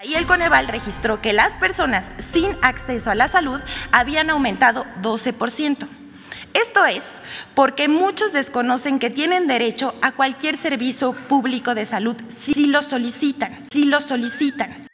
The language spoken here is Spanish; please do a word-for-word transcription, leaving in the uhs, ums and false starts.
Y el Coneval registró que las personas sin acceso a la salud habían aumentado doce por ciento. Esto es porque muchos desconocen que tienen derecho a cualquier servicio público de salud si lo solicitan, si lo solicitan.